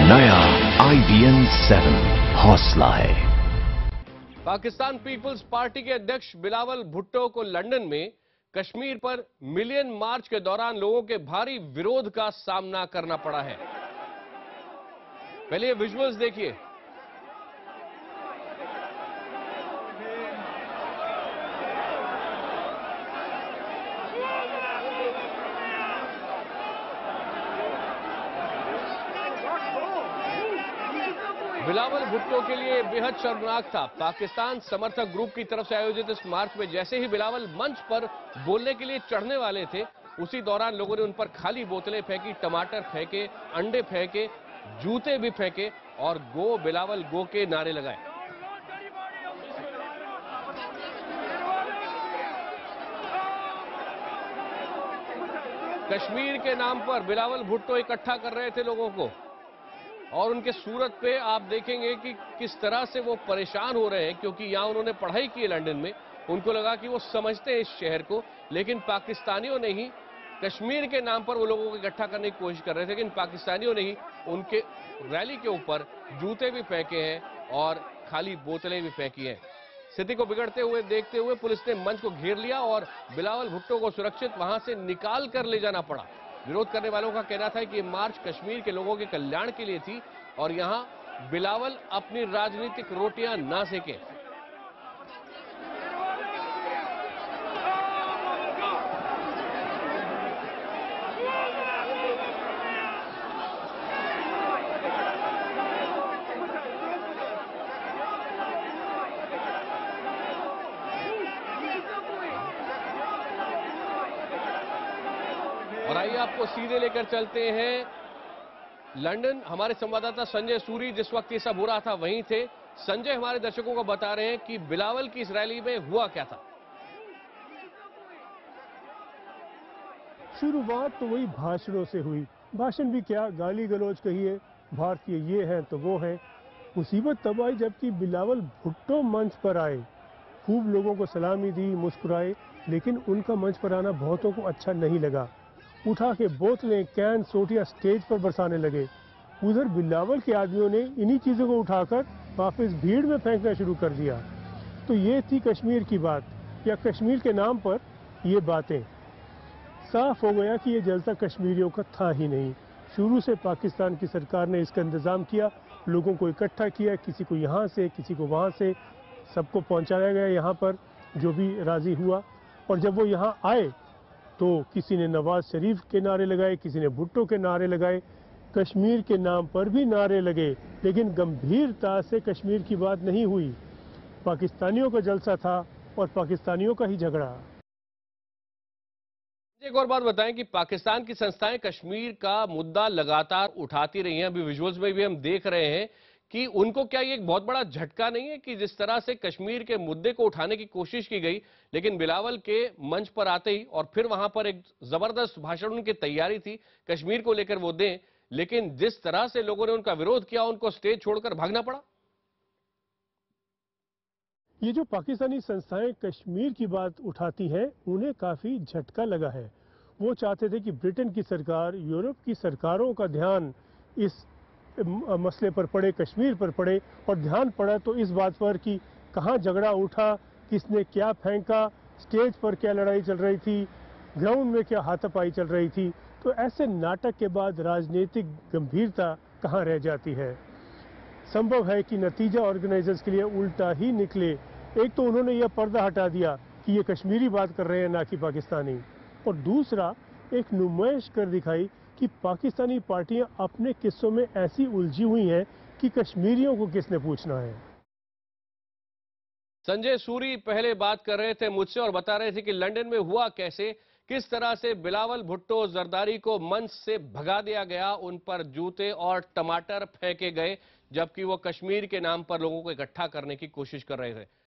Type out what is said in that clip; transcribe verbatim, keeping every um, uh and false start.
नया आई B N seven हौसला है। पाकिस्तान पीपल्स पार्टी के अध्यक्ष बिलावल भुट्टो को लंदन में कश्मीर पर मिलियन मार्च के दौरान लोगों के भारी विरोध का सामना करना पड़ा है। पहले ये विजुअल्स देखिए। बिलावल भुट्टो के लिए बेहद शर्मनाक था। पाकिस्तान समर्थक ग्रुप की तरफ से आयोजित इस मार्च में जैसे ही बिलावल मंच पर बोलने के लिए चढ़ने वाले थे, उसी दौरान लोगों ने उन पर खाली बोतलें फेंकी, टमाटर फेंके, अंडे फेंके, जूते भी फेंके और गो बिलावल गो के नारे लगाए। कश्मीर के नाम पर बिलावल भुट्टो इकट्ठा कर रहे थे लोगों को और उनके सूरत पे आप देखेंगे कि किस तरह से वो परेशान हो रहे हैं, क्योंकि यहां उन्होंने पढ़ाई की है लंदन में। उनको लगा कि वो समझते हैं इस शहर को, लेकिन पाकिस्तानियों ने ही कश्मीर के नाम पर वो लोगों को इकट्ठा करने की कोशिश कर रहे थे, लेकिन पाकिस्तानियों ने ही उनके रैली के ऊपर जूते भी फेंके हैं और खाली बोतलें भी फेंकी हैं। स्थिति को बिगड़ते हुए देखते हुए पुलिस ने मंच को घेर लिया और बिलावल भुट्टो को सुरक्षित वहां से निकाल कर ले जाना पड़ा। विरोध करने वालों का कहना था कि ये मार्च कश्मीर के लोगों के कल्याण के लिए थी और यहां बिलावल अपनी राजनीतिक रोटियां ना सेकें। और आइए आपको सीधे लेकर चलते हैं लंदन। हमारे संवाददाता संजय सूरी जिस वक्त ये सब हो रहा था वहीं थे। संजय हमारे दर्शकों को बता रहे हैं कि बिलावल की इस रैली में हुआ क्या था। शुरुआत तो वही भाषणों से हुई। भाषण भी क्या, गाली गलौज कहिए, भारतीय ये हैं तो वो हैं। मुसीबत तब आई जबकि बिलावल भुट्टो मंच पर आए, खूब लोगों को सलामी दी, मुस्कुराए, लेकिन उनका मंच पर आना बहुतों को अच्छा नहीं लगा। उठा के बोतलें, कैन, सोटियां स्टेज पर बरसाने लगे। उधर बिलावल के आदमियों ने इन्हीं चीज़ों को उठाकर वापस भीड़ में फेंकना शुरू कर दिया। तो ये थी कश्मीर की बात, या कश्मीर के नाम पर ये बातें। साफ हो गया कि ये जलसा कश्मीरियों का था ही नहीं। शुरू से पाकिस्तान की सरकार ने इसका इंतज़ाम किया, लोगों को इकट्ठा किया, किसी को यहाँ से किसी को वहाँ से, सबको पहुँचाया गया यहाँ पर जो भी राज़ी हुआ। और जब वो यहाँ आए तो किसी ने नवाज शरीफ के नारे लगाए, किसी ने भुट्टो के नारे लगाए, कश्मीर के नाम पर भी नारे लगे, लेकिन गंभीरता से कश्मीर की बात नहीं हुई। पाकिस्तानियों का जलसा था और पाकिस्तानियों का ही झगड़ा। एक और बात बताएं कि पाकिस्तान की संस्थाएं कश्मीर का मुद्दा लगातार उठाती रही हैं। अभी विजुअल्स में भी हम देख रहे हैं कि उनको क्या ये एक बहुत बड़ा झटका नहीं है कि जिस तरह से कश्मीर के मुद्दे को उठाने की कोशिश की गई, लेकिन बिलावल के मंच पर आते ही और फिर वहां पर एक जबरदस्त भाषण उनकी तैयारी थी कश्मीर को लेकर वो दें, लेकिन जिस तरह से लोगों ने उनका विरोध किया, उनको स्टेज छोड़कर भागना पड़ा। ये जो पाकिस्तानी संस्थाएं कश्मीर की बात उठाती हैं, उन्हें काफी झटका लगा है। वो चाहते थे कि ब्रिटेन की सरकार, यूरोप की सरकारों का ध्यान इस मसले पर पड़े, कश्मीर पर पड़े, और ध्यान पड़ा तो इस बात पर कि कहाँ झगड़ा उठा, किसने क्या फेंका, स्टेज पर क्या लड़ाई चल रही थी, ग्राउंड में क्या हाथापाई चल रही थी। तो ऐसे नाटक के बाद राजनीतिक गंभीरता कहाँ रह जाती है। संभव है कि नतीजा ऑर्गेनाइजर्स के लिए उल्टा ही निकले। एक तो उन्होंने यह पर्दा हटा दिया कि ये कश्मीरी बात कर रहे हैं, ना कि पाकिस्तानी, और दूसरा एक नुमाइश कर दिखाई कि पाकिस्तानी पार्टियां अपने किस्सों में ऐसी उलझी हुई हैं कि कश्मीरियों को किसने पूछना है। संजय सूरी पहले बात कर रहे थे मुझसे और बता रहे थे कि लंदन में हुआ कैसे, किस तरह से बिलावल भुट्टो जरदारी को मंच से भगा दिया गया, उन पर जूते और टमाटर फेंके गए, जबकि वो कश्मीर के नाम पर लोगों को इकट्ठा करने की कोशिश कर रहे थे।